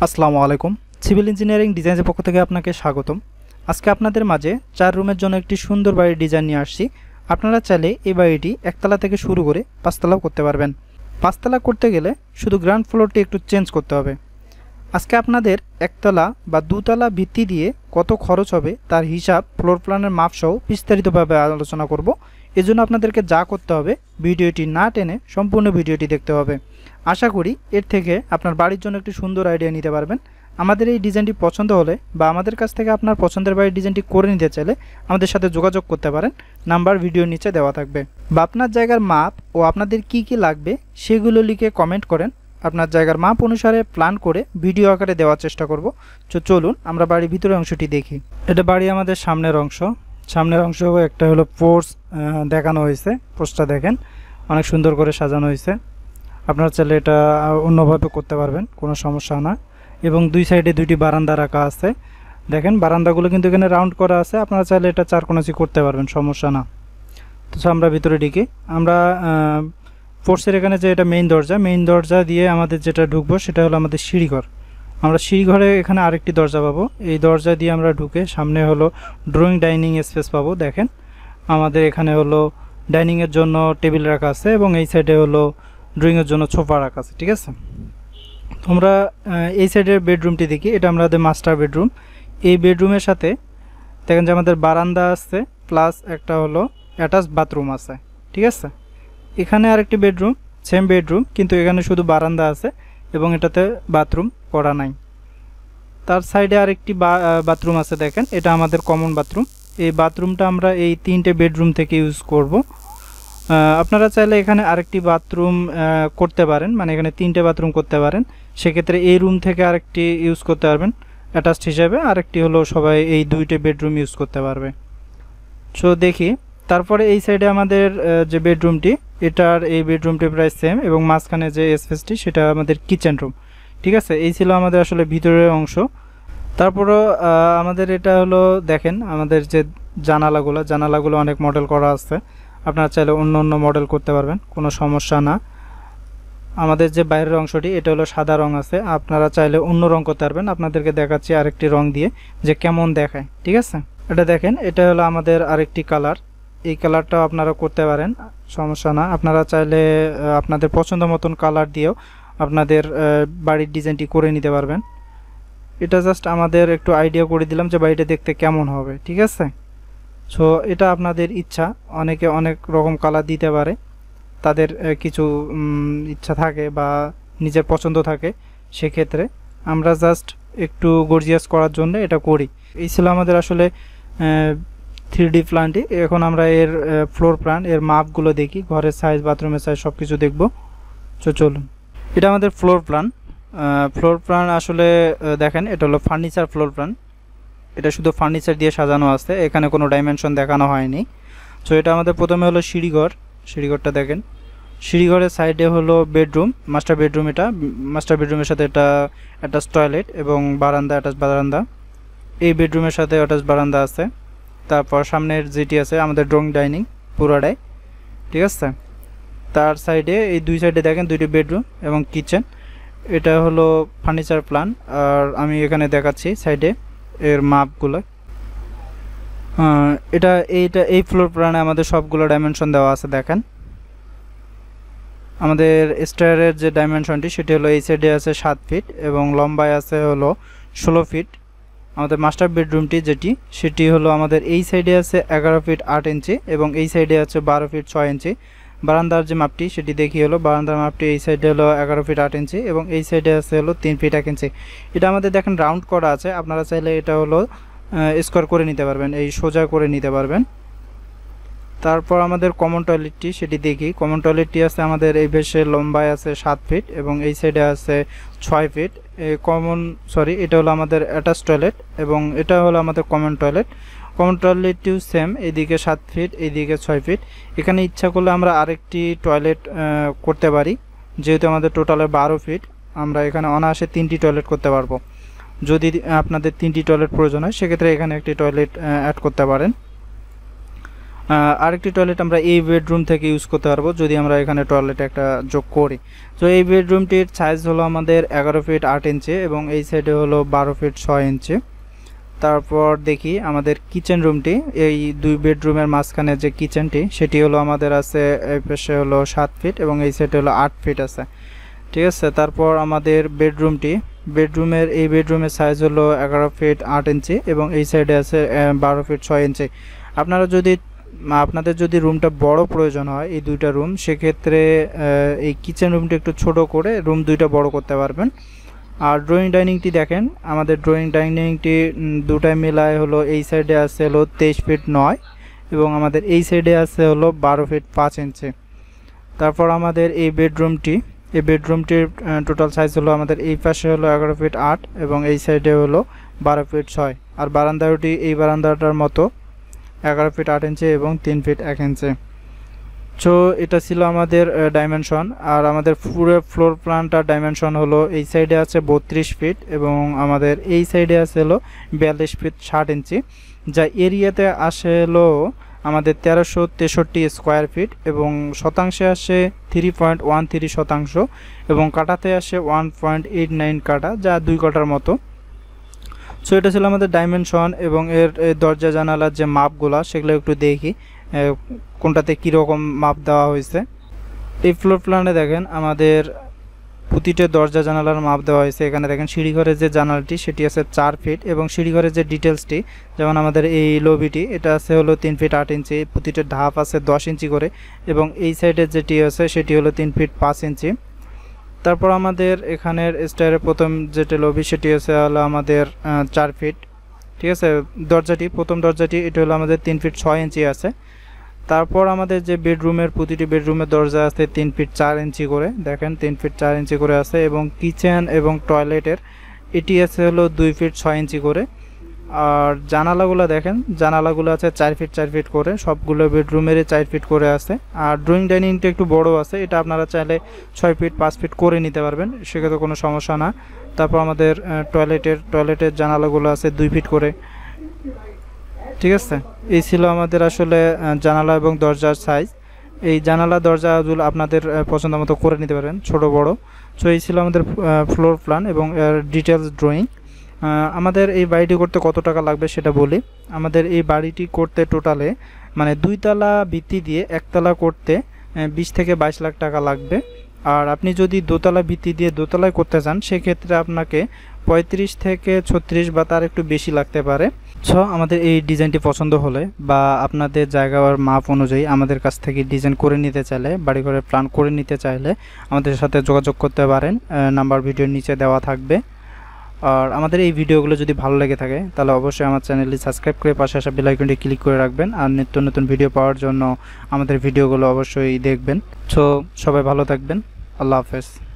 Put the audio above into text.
আসসালামু আলাইকুম। Civil engineering ডিজাইনের পক্ষ থেকে আপনাকে স্বাগতম। আজকে আপনাদের মাঝে 4 রুমের জন্য একটি সুন্দর বাড়ির ডিজাইন নিয়ে আসছি। আপনারা চাইলে এই বাড়িটি একতলা থেকে শুরু করে 5 তলাও করতে পারবেন। 5 তলা করতে গেলে শুধু গ্রাউন্ড ফ্লোরটি একটু চেঞ্জ করতে হবে। আজকে আপনাদের একতলা বা 2 তলা ভিত্তি দিয়ে কত খরচ হবে তার হিসাব, ফ্লোর প্ল্যানের মাপ সহ বিস্তারিতভাবে আলোচনা করব। এজন্য আপনাদেরকে যা করতে হবে, ভিডিওটি না টেনে সম্পূর্ণ ভিডিওটি দেখতে হবে। আশা করি এর থেকে আপনার বাড়ির জন্য একটি সুন্দর আইডিয়া নিতে পারবেন। আমাদের এই ডিজাইনটি পছন্দ হলে বা আমাদের কাছ থেকে আপনার পছন্দের বাড়ির ডিজাইনটি করে নিতে চাইলে আমাদের সাথে যোগাযোগ করতে পারেন। নাম্বার ভিডিওর নিচে দেওয়া থাকবে। বা আপনার জায়গার মাপ ও আপনাদের কি কি লাগবে সেগুলো লিখে কমেন্ট করেন। আপনার জায়গার মাপ অনুসারে প্ল্যান করে ভিডিও আকারে দেওয়ার চেষ্টা করব। চলুন আমরা বাড়ির ভিতরের অংশটি দেখি। এটা বাড়ি আমাদের সামনের অংশ। সামনের অংশ একটা হলো পোর্চ দেখানো হয়েছে। পোর্চটা দেখেন অনেক সুন্দর করে সাজানো হয়েছে। আপনারা চাইলে এটা অন্যভাবে করতে পারবেন, কোনো সমস্যা না। এবং দুই সাইডে দুইটি বারান্দা রাখা আছে। দেখেন বারান্দাগুলো কিন্তু এখানে রাউন্ড করা আছে। আপনারা চাইলে এটা 4 কোণাচি করতে পারবেন, সমস্যা না। তো আমরা ভিতরে ঢুকি। আমরা পোর্চের এখানে যে এটা মেইন দরজা দিয়ে আমাদের যেটা ঢুকবো সেটা হলো আমাদের সিঁড়িঘর। আমরা সিঁড়িঘরে এখানে আরেকটি দরজা পাবো। এই দরজা দিয়ে আমরা ঢুকে সামনে হলো ড্রয়িং ডাইনিং স্পেস পাবো। দেখেন আমাদের এখানে হলো ডাইনিংয়ের জন্য টেবিল রাখা আছে এবং এই সাইডে হলো ড্রয়িংয়ের জন্য সোফা রাখা আছে। ঠিক আছে, আমরা এই সাইডের বেডরুমটি দেখি। এটা আমাদের মাস্টার বেডরুম। এই বেডরুমের সাথে দেখেন যে আমাদের বারান্দা আছে, প্লাস একটা হলো অ্যাটাচ বাথরুম আছে। ঠিক আছে, এখানে আরেকটি বেডরুম, সেম বেডরুম, কিন্তু এখানে শুধু বারান্দা আছে এবং এটাতে বাথরুম করা নাই। তার সাইডে আরেকটি বাথরুম আছে। দেখেন এটা আমাদের কমন বাথরুম। এই বাথরুমটা আমরা এই 3টে বেডরুম থেকে ইউজ করব। আপনারা চাইলে এখানে আরেকটি বাথরুম করতে পারেন, মানে এখানে 3টে বাথরুম করতে পারেন। সেক্ষেত্রে এই রুম থেকে আরেকটি ইউজ করতে পারবেন অ্যাটাচড হিসাবে, আরেকটি হলো সবাই এই 2টে বেডরুম ইউজ করতে পারবে। সো দেখি তারপরে এই সাইডে আমাদের যে বেডরুমটি, এটার এই বেডরুমটি প্রায় সেম এবং মাঝখানে যে স্পেসটি সেটা আমাদের কিচেন রুম। ঠিক আছে, এই ছিল আমাদের আসলে ভিতরের অংশ। তারপরও আমাদের এটা হলো দেখেন আমাদের যে জানালাগুলো অনেক মডেল করা আছে। আপনারা চাইলে অন্য মডেল করতে পারবেন, কোনো সমস্যা না। আমাদের যে বাইরের অংশটি এটা হলো সাদা রং আছে। আপনারা চাইলে অন্য রং করতে পারবেন। আপনাদেরকে দেখাচ্ছি আরেকটি রং দিয়ে যে কেমন দেখায়। ঠিক আছে, এটা দেখেন এটা হলো আমাদের আরেকটি কালার। এই কালারটাও আপনারা করতে পারেন, সমস্যা না। আপনারা চাইলে আপনাদের পছন্দ মতন কালার দিয়েও আপনাদের বাড়ির ডিজাইনটি করে নিতে পারবেন। এটা জাস্ট আমাদের একটু আইডিয়া করে দিলাম যে বাড়িটা দেখতে কেমন হবে। ঠিক আছে, সো এটা আপনাদের ইচ্ছা। অনেকে অনেক রকম কালার দিতে পারে, তাদের কিছু ইচ্ছা থাকে বা নিজের পছন্দ থাকে। সেক্ষেত্রে আমরা জাস্ট একটু গর্জিয়াস করার জন্য এটা করি। এই ছিল আমাদের আসলে 3D প্ল্যানটি। এখন আমরা এর ফ্লোর প্ল্যান, এর মাপগুলো দেখি, ঘরের সাইজ, বাথরুমের সাইজ সব কিছু দেখব। চলুন, এটা আমাদের ফ্লোর প্ল্যান। আসলে দেখেন এটা হলো ফার্নিচার ফ্লোর প্ল্যান। এটা শুধু ফার্নিচার দিয়ে সাজানো আছে, এখানে কোনো ডাইমেনশন দেখানো হয়নি। সো এটা আমাদের প্রথমে হলো সিঁড়িঘরটা দেখেন। সিঁড়িঘরের সাইডে হলো বেডরুম, মাস্টার বেডরুম। এটা মাস্টার বেডরুমের সাথে এটা অ্যাটাচ টয়লেট এবং বারান্দা, অ্যাটাচ বারান্দা। এই বেডরুমের সাথে অ্যাটাচ বারান্দা আছে। তারপর সামনের যেটি আছে আমাদের ড্রয়িং ডাইনিং পুরাটাই। ঠিক আছে, তার সাইডে এই দুই সাইডে দেখেন 2টি বেডরুম এবং কিচেন। এটা হলো ফার্নিচার প্ল্যান। আর আমি এখানে দেখাচ্ছি সাইডে এর মাপগুলো। এই ফ্লোর প্ল্যানে আমাদের সবগুলো ডাইমেনশন দেওয়া আছে। দেখেন আমাদের স্টারের যে ডাইমেনশনটি সেটি হলো এই সাইডে আছে 7 ফিট এবং লম্বায় আছে হলো 16 ফিট। আমাদের মাস্টার বেডরুমটি সেটি হলো আমাদের এই সাইডে আছে 11 ফিট 8 ইঞ্চি এবং এই সাইডে আছে 12 ফিট 6 ইঞ্চি। বারান্দার যে মাপটি সেটি দেখি হলো বারান্দার মাপটি এই সাইডে হলো 11 ফিট 8 ইঞ্চি এবং এই সাইডে আছে হলো 3 ফিট 1 ইঞ্চি। এটা আমাদের দেখেন রাউন্ড করা আছে। আপনারা চাইলে এটা হলো স্কোয়ার করে নিতে পারবেন, এই সোজা করে নিতে পারবেন। তারপর আমাদের কমন টয়লেটটি সেটি দেখি। কমন টয়লেটটি আছে আমাদের এই বেশে লম্বায় আছে 7 ফিট এবং এই সাইডে আছে 6 ফিট। এটা হলো আমাদের অ্যাটাচ টয়লেট এবং এটা হলো আমাদের কমন টয়লেট। কমন টয়লেটটিও সেম, এইদিকে 7 ফিট, এইদিকে 6 ফিট। এখানে ইচ্ছা করলে আমরা আরেকটি টয়লেট করতে পারি। যেহেতু আমাদের টোটালে 12 ফিট, আমরা এখানে অনায়াসে 3টি টয়লেট করতে পারবো। যদি আপনাদের 3টি টয়লেট প্রয়োজন হয় সেক্ষেত্রে এখানে একটি টয়লেট অ্যাড করতে পারেন। আরেকটি টয়লেট আমরা এই বেডরুম থেকে ইউজ করতে পারবো যদি আমরা এখানে টয়লেট একটা যোগ করি। তো এই বেডরুমটির সাইজ হলো আমাদের 11 ফিট 8 ইঞ্চি এবং এই সাইডে হলো 12 ফিট 6 ইঞ্চি। তারপর দেখি আমাদের কিচেন রুমটি, এই দুই বেডরুমের মাঝখানে যে কিচেনটি সেটি হলো আমাদের আছে এই পাশে হলো 7 ফিট এবং এই সাইডে হলো 8 ফিট আছে, ঠিক আছে। তারপর আমাদের এই বেডরুমের সাইজ হলো 11 ফিট 8 ইঞ্চি এবং এই সাইডে আছে 12 ফিট 6 ইঞ্চি। আপনাদের যদি রুমটা বড় প্রয়োজন হয় এই দুইটা রুম, সেক্ষেত্রে এই কিচেন রুমটা একটু ছোট করে রুম দুইটা বড় করতে পারবেন। আর ড্রয়িং ডাইনিংটি দেখেন, আমাদের ড্রয়িং ডাইনিংটি দুটাই মিলায় হলো এই সাইডে আছে হলো 23 ফিট 9 এবং আমাদের এই সাইডে আছে হলো 12 ফিট 5 ইঞ্চি। তারপর আমাদের এই বেডরুমটির টোটাল সাইজ হলো আমাদের এই পাশে হলো 11 ফিট 8 এবং এই সাইডে হলো 12 ফিট 6। আর বারান্দাটি এই বারান্দাটার মতো 11 ফিট 8 ইঞ্চি এবং 3 ফিট 1 ইঞ্চি। সো এটা ছিল আমাদের ডাইমেনশন। আর আমাদের পুরো ফ্লোর প্ল্যানটার ডাইমেনশন হলো এই সাইডে আছে 32 ফিট এবং আমাদের এই সাইডে আছে হলো 42 ফিট 60 ইঞ্চি, যা এরিয়াতে আসে হলো আমাদের 1363 স্কোয়ার ফিট এবং শতাংশে আসে 3.13 শতাংশ এবং কাঠাতে আসে 1.89 কাঠা, যা 2 কাঠার মতো। সো এটা ছিল আমাদের ডাইমেনশন এবং এর দরজা জানালার যে মাপগুলো সেগুলো একটু দেখি কোনটাতে কীরকম মাপ দেওয়া হয়েছে। এই ফ্লোর প্ল্যানে দেখেন আমাদের প্রতিটা দরজা জানালার মাপ দেওয়া হয়েছে। এখানে দেখেন সিঁড়িঘরের যে জানালাটি সেটি আছে 4 ফিট এবং সিঁড়িঘরের যে ডিটেলসটি, যেমন আমাদের এই লবিটি এটা আছে হলো 3 ফিট 8 ইঞ্চি, প্রতিটা ধাপ আছে 10 ইঞ্চি করে এবং এই সাইডের যেটি আছে সেটি হলো 3 ফিট 5 ইঞ্চি। তারপর আমাদের এখানের স্টারের প্রথম যেটা লবি সেটি আছে হলো আমাদের 4 ফিট, ঠিক আছে। প্রথম দরজাটি এটা হলো আমাদের 3 ফিট 6 ইঞ্চি আছে। তারপর আমাদের যে প্রতিটি বেডরুমের দরজা আছে 3 ফিট 4 ইঞ্চি করে, দেখেন 3 ফিট 4 ইঞ্চি করে আছে এবং কিচেন এবং টয়লেটের এটি আছে হলো 2 ফিট 6 ইঞ্চি করে। আর জানালাগুলো দেখেন, জানালাগুলো আছে 4 ফিট 4 ফিট করে, সবগুলো বেডরুমেরই 4 ফিট করে আছে। আর ড্রয়িং ডাইনিংটা একটু বড় আছে, এটা আপনারা চাইলে 6 ফিট 5 ফিট করে নিতে পারবেন, সেক্ষেত্রে কোনো সমস্যা না। তারপর আমাদের টয়লেটের জানালাগুলো আছে 2 ফিট করে, ঠিক আছে। এই ছিল আমাদের আসলে জানালা এবং দরজার সাইজ। এই জানালা দরজাগুলো আপনাদের পছন্দ মতো করে নিতে পারেন, ছোট বড়। সো এই ছিল আমাদের ফ্লোর প্ল্যান এবং এর ডিটেলস ড্রয়িং। আমাদের এই বাড়িটি করতে কত টাকা লাগবে সেটা বলি। আমাদের এই বাড়িটি করতে টোটালে মানে 2 তলা ভিত্তি দিয়ে একতলা করতে 20 থেকে 22 লাখ টাকা লাগবে। আর আপনি যদি দোতলা ভিত্তি দিয়ে দোতলায় করতে চান সেক্ষেত্রে আপনাকে 35 থেকে 36 বা তার একটু বেশি লাগতে পারে। সো আমাদের এই ডিজাইনটি পছন্দ হলে বা আপনাদের জায়গার মাপ অনুযায়ী আমাদের কাছ থেকে ডিজাইন করে নিতে চাইলে, বাড়িঘরের প্ল্যান করে নিতে চাইলে আমাদের সাথে যোগাযোগ করতে পারেন, নাম্বার ভিডিওর নিচে দেওয়া থাকবে। আর আমাদের এই ভিডিওগুলো যদি ভালো লেগে থাকে তাহলে অবশ্যই আমার চ্যানেলটি সাবস্ক্রাইব করে পাশে আসা বেল আইকনটি ক্লিক করে রাখবেন। আর নিত্য নতুন ভিডিও পাওয়ার জন্য আমাদের ভিডিওগুলো অবশ্যই দেখবেন। সো সবাই ভালো থাকবেন, আল্লাহ হাফেজ।